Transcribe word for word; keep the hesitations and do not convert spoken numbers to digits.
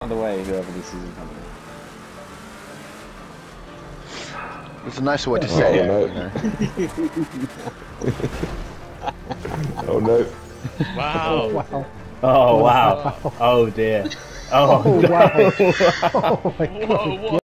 On the way, whoever this is coming. It's a nicer way to say it. Oh, no. Oh no. Wow. Wow. Oh wow. Oh dear. Oh, Oh, no. wow. Oh my Whoa, god. whoa.